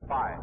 5.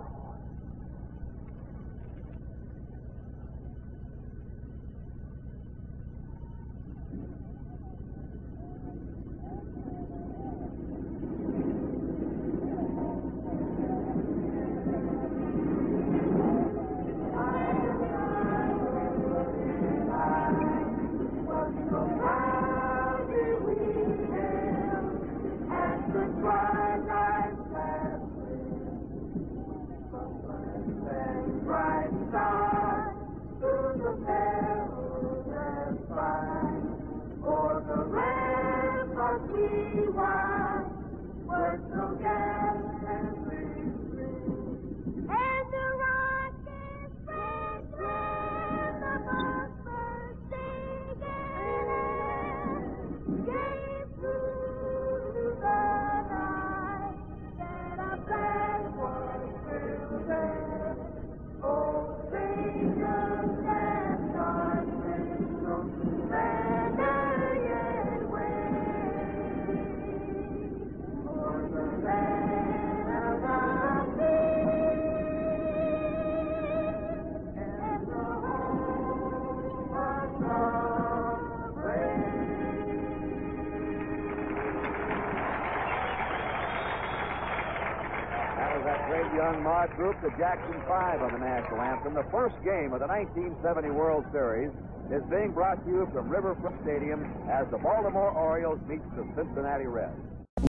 That great young Mart group, the Jackson 5 on the national anthem. The first game of the 1970 World Series is being brought to you from Riverfront Stadium as the Baltimore Orioles meet the Cincinnati Reds.